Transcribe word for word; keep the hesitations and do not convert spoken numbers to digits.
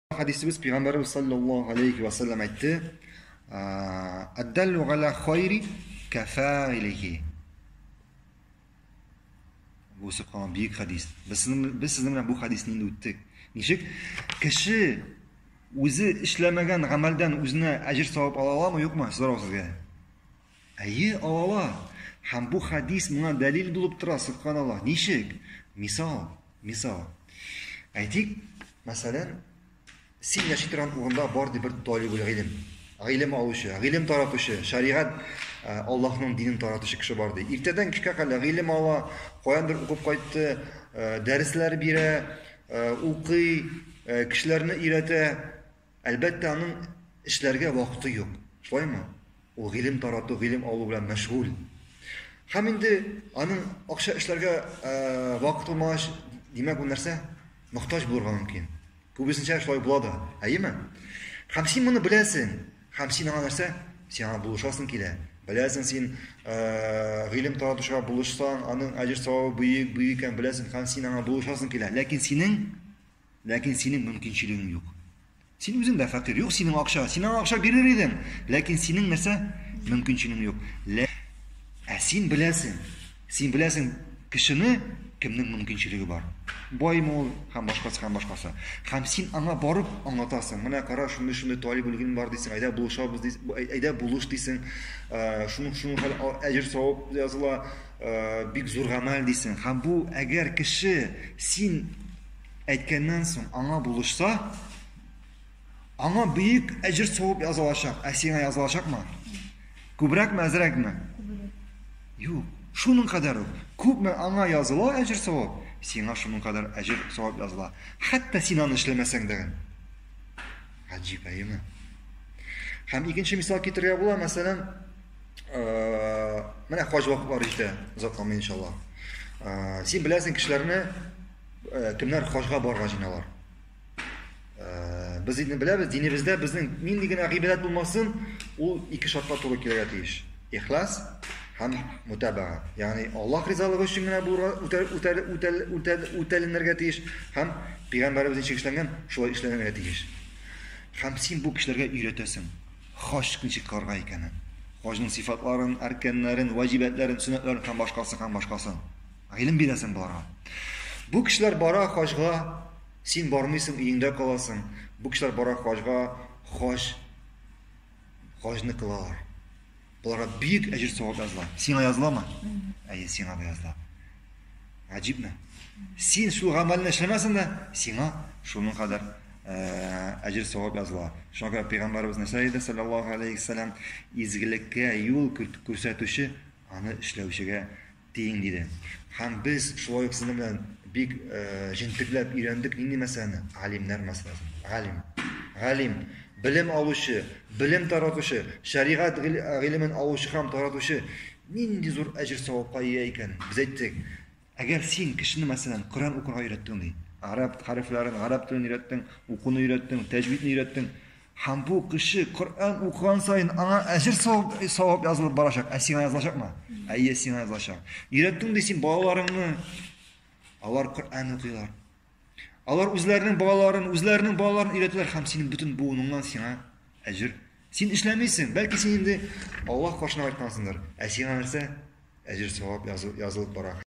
Hadisimiz Peygamberimiz sallallahu aleyhi ve sellem etti. Eddallu ala hayri kefailihi. Bu sıkan büyük hadis. Biz, biz sizinle bu hadisini induttuk. Nişik? Kişi o'zi işlemegen amelden o'zine ajr savab ala mı yok mu? Sizlar olsizga. Ayı ala. Ham bu hadis buna delil bulup tura subhanallah. Nişik? Misal, misal. Aytik mesela sen yaşaytıran uğrunda bardı bir talibul ilim. İlim alışı, ilim taratışı, şeriat Allah'ın dinin taratışı kişi bardı. İrteden kişi kala ilim ala, koyandır okup kayıttı, dersler bire, okuy, kişilerini irete. Elbette onun işlerge vakti yok. Şöyle mi? O ilim taratı, ilim alı bilen meşgul. Hem indi onun akşa işlerge vakti olmaz demek bu narsa muhtaç bulurga mümkün. Bu bizimce şöyle buladı. Ayı mı? Hem sen bunu bilesin. Hem sen ana narsa sen buluşasın kile. Bilesin sen ilim taratışa buluşsan, onun acır savabı büyük büyükken bilesin. Hem sen ana buluşasın kile. Lakin senin, lakin senin mümkünçiliğin yok. Senin üzerinde fakir yok. Senin akşa, senin akşa birir idin. Lakin senin narsa mümkünçiliğin yok. Sen bilesin. Sen bilesin kişini kimning mümkünçiliği var. Boy mu ham başkası ham başkası. Ham sen ana barıp anlatasın. Mana qara şunday şunday talibul ilim var deysin. Ayda buluşabız deysin. Ayda buluş deysin. Şunu şunu ajr savab yazıla bik zo'r amal deysin. Ham bu eğer kişi sen aytgandan so'ng ana buluşsa ana büyük ajr savab yazılacak. Asina yazılacak mı? Kubrak mı azrak mı? Yok. Şunun kadarı. Küp mü ana yazıla ajr savab. Sina şunun kadar ajr savab yazıla. Hatta sinan işlemesen de. Acayip değil mi? Hem ikinci misal getiriyor bu mesela mana hoc vaqt var işte. Uzatmam inşallah. Sen bilesin kişilerini kimler hoçga borgan jinalar. Biz dinni bilamiz, dinimizde bizning mindigina ibodat bo'lmasin, u ikki shartga to'g'ri keladi deyish. Ixlos ham mutabaa. Ya'ni Alloh rizoligi uchungina bu o'talinlarga deyish, ham payg'ambarimiz chekishlangan shular ishlangan deyish. Ham sen bu kishilarga o'rgatasan. Xosh qilishni qarg'a ekanini. Xoshning sifatlarini, arkanlarini, vajibatlarini, sunnatlarini ham boshqasi ham boshqasi. Ilm berasan bularga. Bu kishilar bora xoshga sen bormaysan, uyingda qolasan. Bu kishilar bora xoshga xosh xoshni qilar. Bulara büyük ajr savab yazılar. Sina yazılamı? Ayy, sina yazılar. Acib mi? Sen şu amelini işlemesin de sina şunun kadar ajr savab yazılar. Şuna kadar Peygamberimiz Nesai'de sallallahu aleyhi ve sellem izgilikке yol ko'rsatuvchi ani ishlovchiga teng dedi. Ham biz shu oyoqsini bilan bek jintiklab o'rgandik nima masalani? Alimlar masalasi. Alim. Alim bilim alışı, bilim taratışı, şeriat ilmin alışı ham taratışı nindi zo'r ajr savabga ega ekan. Biz aytdik, agar sen kishini masalan Qur'on o'qishga o'rgatding, arab harflarini, arab tilini o'rgatding, o'qishni o'rgatding, tajvidni o'rgatding, ham bu kishi Qur'on o'qigan sayin ana ajr savab savab yozilib boracak. Asina yozilacakmi? Ayy, asina yozilacak. O'rgatding desin bolalaringni ular Qur'on o'qiylar. Onlar o'zlarining bolalarini, o'zlarining bolalarini o'rgatdilar, ham sening butun bo'yningdan sana ajr. Sen ishlameysin, balki sen endi Alloh qo'shni aytmansingdir. Asina narsa ajr savab yozilib boradi.